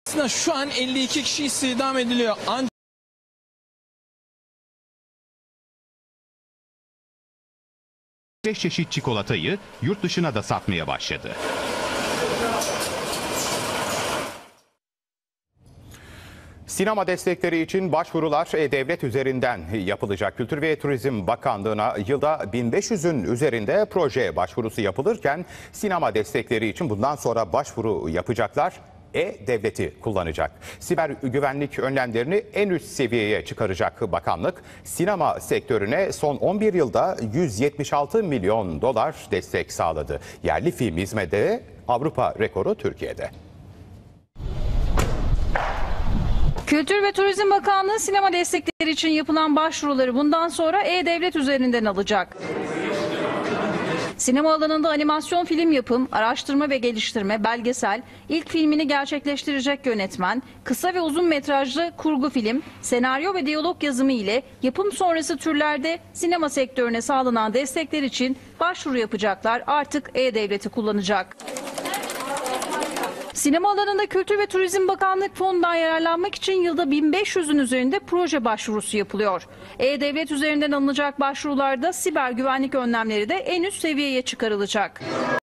Aslında şu an 52 kişi istihdam ediliyor. Ancak 5 çeşit çikolatayı yurt dışına da satmaya başladı. Sinema destekleri için başvurular E-Devlet üzerinden yapılacak. Kültür ve Turizm Bakanlığı'na yılda 1500'ün üzerinde proje başvurusu yapılırken sinema destekleri için bundan sonra başvuru yapacaklar E-Devlet'i kullanacak. Siber güvenlik önlemlerini en üst seviyeye çıkaracak bakanlık, sinema sektörüne son 11 yılda 176 milyon dolar destek sağladı. Yerli film hizmeti Avrupa rekoru Türkiye'de. Kültür ve Turizm Bakanlığı sinema destekleri için yapılan başvuruları bundan sonra E-Devlet üzerinden alacak. Sinema alanında animasyon film yapım, araştırma ve geliştirme, belgesel, ilk filmini gerçekleştirecek yönetmen, kısa ve uzun metrajlı kurgu film, senaryo ve diyalog yazımı ile yapım sonrası türlerde sinema sektörüne sağlanan destekler için başvuru yapacaklar artık E-Devlet'i kullanacak. Sinema alanında Kültür ve Turizm Bakanlık fonundan yararlanmak için yılda 1500'ün üzerinde proje başvurusu yapılıyor. E-Devlet üzerinden alınacak başvurularda siber güvenlik önlemleri de en üst seviyeye çıkarılacak.